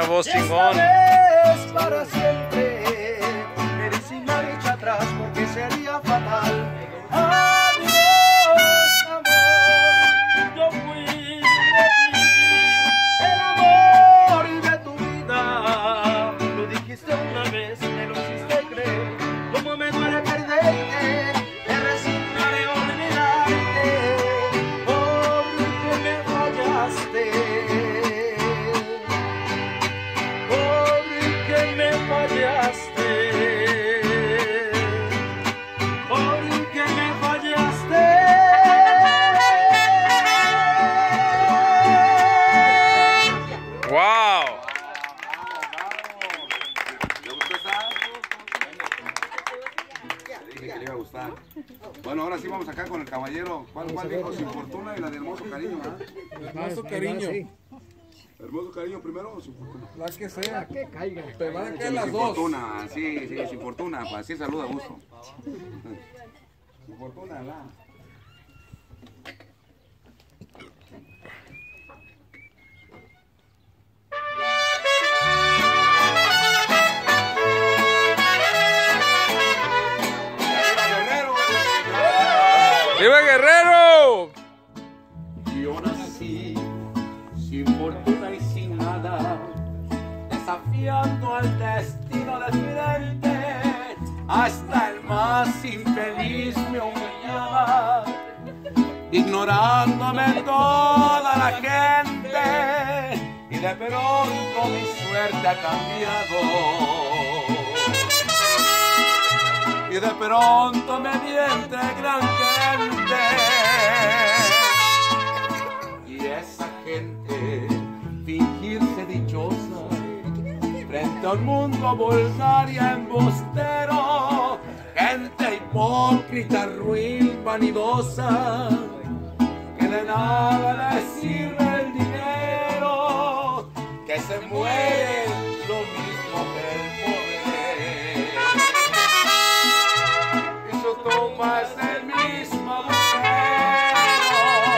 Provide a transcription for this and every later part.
una voz chingón. Para siempre, eres sin marcha atrás porque sería fatal. Adiós, amor, yo fui de ti, el amor de tu vida. Lo dijiste una vez, me lo hiciste creer. Como me duele perderte, te resignaré a olvidarte, porque me fallaste. Bueno, ahora sí vamos acá con el caballero. ¿Cuál dijo? Sin fortuna y la de hermoso cariño, ¿verdad? Hermoso cariño. ¿Hermoso cariño primero o sin fortuna? La que sea. Que caiga. Te van a caer las Sin dos. fortuna, sí, sin fortuna, pues así saluda a gusto. Sin fortuna, la. ¡Viva Guerrero! Yo nací sin fortuna y sin nada, desafiando al destino de frente. Hasta el más infeliz me humillaba, ignorándome toda la gente. Y de pronto mi suerte ha cambiado. Y de pronto me vi entre gran gente. Y esa gente fingirse dichosa frente a un mundo vulgar y embustero. Gente hipócrita, ruin, vanidosa, que de nada le sirve el dinero, que se muere lo mismo que el poder. Toma es el mismo agujero.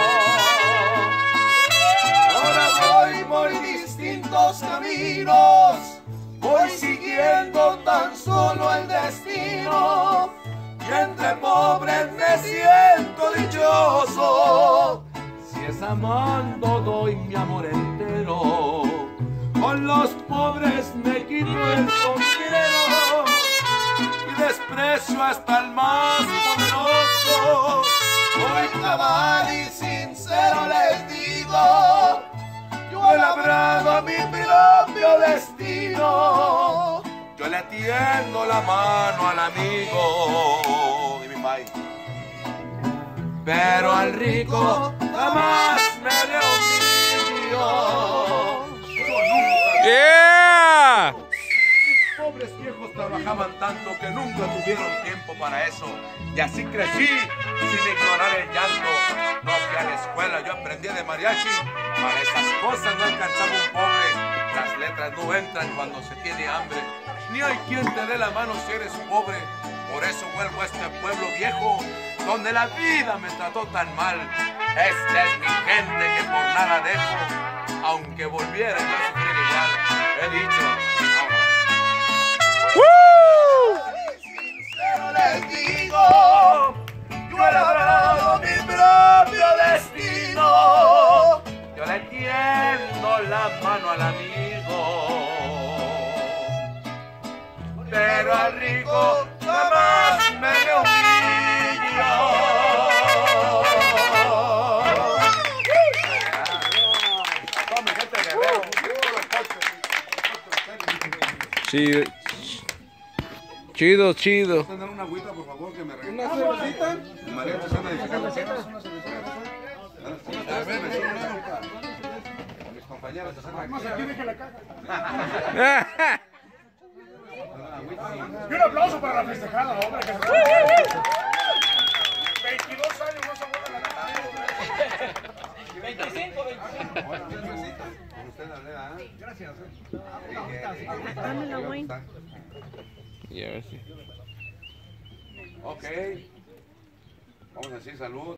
Ahora voy por distintos caminos, voy siguiendo tan solo el destino. Y entre pobres me siento dichoso, si es amando doy mi amor entero. Con los pobres me quito el sombrero, desprecio hasta el más poderoso. Hoy cabal y sincero les digo, yo he labrado mi propio destino. Yo le tiendo la mano al amigo de mi país, pero al rico jamás me le humillo. ¡Yeah! Pobres viejos trabajaban tanto que nunca tuvieron tiempo para eso. Y así crecí sin ignorar el llanto. No fui a la escuela, yo aprendí de mariachi. Para esas cosas no alcanzaba un pobre. Las letras no entran cuando se tiene hambre. Ni hay quien te dé la mano si eres pobre. Por eso vuelvo a este pueblo viejo, donde la vida me trató tan mal. Esta es mi gente que por nada dejo. Aunque volviera yo a sufrir igual. He dicho, sincero les digo, yo he labrado mi propio destino. Yo le tiendo la mano al amigo, pero al rico jamás me le humillo. Sí. Chido, chido. ¿Tener una agüita, por favor, que me regalen? ¿Una cervecita? María Susana de mis compañeros. Y un aplauso para la festejada, hombre. 22 años no se vuelven a ganar. 25. Con usted la lea, ¿eh? Gracias. Dámelo, güey. Y a ver si. Ok. Vamos a decir salud.